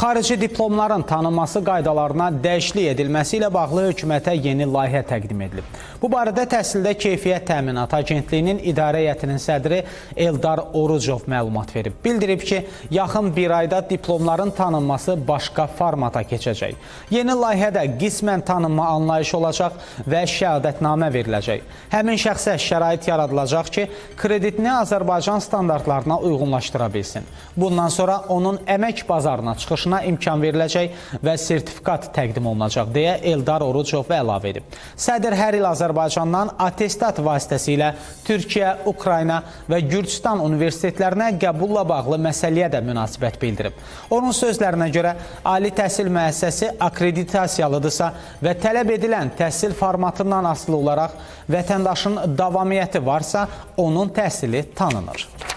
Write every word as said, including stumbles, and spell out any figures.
Xarici diplomların tanınması qaydalarına dəyişiklik edilməsi ilə bağlı hökumətə yeni layihə təqdim edilib. Bu barədə Təhsildə Keyfiyyət Təminatı Agentliyinin İdarə Heyətinin sədri Eldar Orucov məlumat verib. Bildirib ki, yaxın bir ayda diplomların tanınması başqa formata keçəcək. Yeni layihədə qismən tanınma anlayışı olacaq və şəhadətnamə veriləcək. Həmin şəxsə şərait yaradılacaq ki, kreditini Azərbaycan standartlarına uyğunlaşdıra bilsin. Bundan sonra onun əmək bazarına çıxışına imkan veriləcək və sertifikat təqdim olunacaq, deyə Eldar Orucov əlavə edib. Sədr hər il Azərbaycandan attestat vasitəsilə Türkiyə, Ukrayna və Gürcüstan universitetlərinə qəbulla bağlı məsələyə də münasibət bildirib. Onun sözlərinə görə, ali təhsil müəssisəsi akreditasiyalıdırsa və tələb edilən təhsil formatından asılı olaraq vətəndaşın davamiyyəti varsa, onun təhsili tanınır.